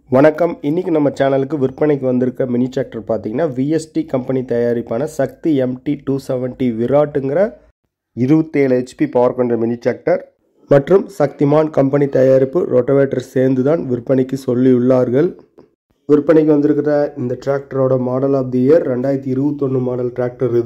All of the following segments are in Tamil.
வணக்கம். இன்னைக்கு நம்ம சேனலுக்கு விற்பனைக்கு வந்திருக்க மினி டிராக்டர் பார்த்தீங்கன்னா விஎஸ்டி கம்பெனி தயாரிப்பான சக்தி MT 270 விராட்டுங்கிற 27 HP பவர் கொண்ட மினி டிராக்டர் மற்றும் சக்திமான் கம்பெனி தயாரிப்பு ரொட்டவேட்டர் சேர்ந்து தான் விற்பனைக்கு சொல்லியுள்ளார்கள். விற்பனைக்கு வந்திருக்கிற இந்த டிராக்டரோட model of the year 2021 model tractor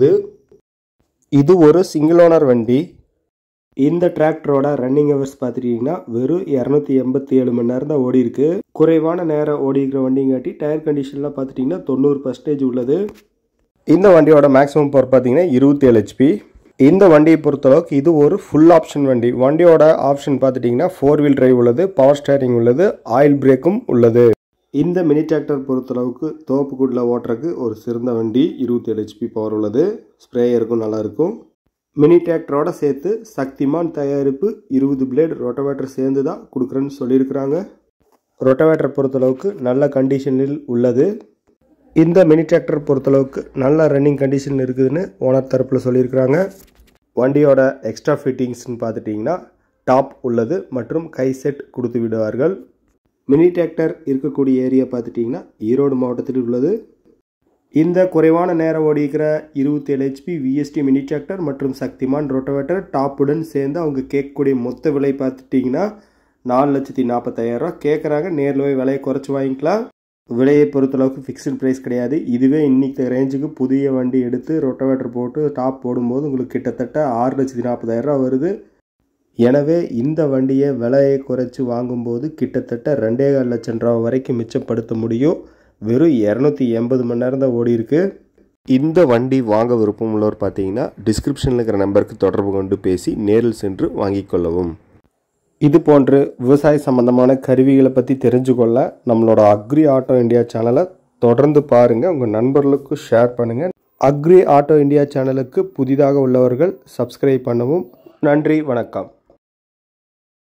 இது ஒரு சிங்கிள் ஓனர் வண்டி. இந்த டிராக்டரோட ரன்னிங் ஹவர்ஸ் பார்த்துட்டிங்கன்னா வெறும் 287 மணி நேரம் தான் ஓடி இருக்கு. குறைவான நேரம் ஓடி இருக்கிற வண்டிங்காட்டி டயர் கண்டிஷன்லாம் பார்த்துட்டிங்கன்னா 90% உள்ளது. இந்த வண்டியோட மேக்ஸிமம் பவர் பார்த்தீங்கன்னா 27 HP. இந்த வண்டியை பொறுத்தளவுக்கு இது ஒரு ஃபுல் ஆப்ஷன் வண்டி. வண்டியோட ஆப்ஷன் பார்த்துட்டிங்கன்னா 4 வீல் டிரைவ் உள்ளது, பவர் ஸ்டேரிங் உள்ளது, ஆயில் பிரேக்கும் உள்ளது. இந்த மினி டிராக்டர் பொறுத்தளவுக்கு தோப்புக்குடில் ஓட்டுறதுக்கு ஒரு சிறந்த வண்டி. 27 HP பவர் உள்ளது, ஸ்ப்ரேயருக்கும் நல்லாயிருக்கும். மினி டிராக்டரோட சேர்த்து சக்திமான் தயாரிப்பு 20 பிளேடு ரொட்டவேட்டர் சேர்ந்து தான் கொடுக்குறேன்னு சொல்லியிருக்கிறாங்க. ரொட்டவேட்டர் பொறுத்தளவுக்கு நல்ல கண்டிஷனில் உள்ளது. இந்த மினி டிராக்டர் பொறுத்தளவுக்கு நல்ல ரன்னிங் கண்டிஷன் இருக்குதுன்னு ஓனர் தரப்பில் சொல்லியிருக்கிறாங்க. வண்டியோட எக்ஸ்ட்ரா ஃபிட்டிங்ஸ்னு பார்த்துட்டிங்கன்னா டாப் உள்ளது மற்றும் கை செட் கொடுத்து விடுவார்கள். மினி டிராக்டர் இருக்கக்கூடிய ஏரியா பார்த்துட்டிங்கன்னா ஈரோடு மாவட்டத்தில் உள்ளது. இந்த குறைவான நேரம் ஓடிக்கிற 27 HP விஎஸ்டி மினி டிராக்டர் மற்றும் சக்திமான் ரொட்டவேட்டர் டாப்புடன் சேர்ந்து அவங்க கேட்கக்கூடிய மொத்த விலை பார்த்துட்டிங்கன்னா 4,40,000 கேட்குறாங்க. நேரில் போய் விலையை குறைச்சி வாங்கிக்கலாம். விலையை பொறுத்தளவுக்கு ஃபிக்ஸ்டு ப்ரைஸ் கிடையாது. இதுவே இன்றைக்கி ரேஞ்சுக்கு புதிய வண்டி எடுத்து ரொட்டவேட்டர் போட்டு டாப் போடும்போது உங்களுக்கு கிட்டத்தட்ட 6,40,000 வருது. எனவே இந்த வண்டியை விலையை குறைச்சி வாங்கும்போது கிட்டத்தட்ட 2,15 லட்சம் ரூபா வரைக்கும் மிச்சப்படுத்த முடியும். வெறும் 280 மணி நேரம் தான் ஓடி இருக்கு. இந்த வண்டி வாங்க விருப்பம் உள்ளவர் பார்த்தீங்கன்னா டிஸ்கிரிப்ஷனில் இருக்கிற நம்பருக்கு தொடர்பு கொண்டு பேசி நேரில் சென்று வாங்கிக் கொள்ளவும். இது போன்று விவசாய சம்பந்தமான கருவிகளை பற்றி தெரிஞ்சுக்கொள்ள நம்மளோட அக்ரி ஆட்டோ இந்தியா சேனலை தொடர்ந்து பாருங்கள். உங்கள் நண்பர்களுக்கு ஷேர் பண்ணுங்கள். அக்ரி ஆட்டோ இந்தியா சேனலுக்கு புதிதாக உள்ளவர்கள் சப்ஸ்கிரைப் பண்ணவும். நன்றி, வணக்கம்.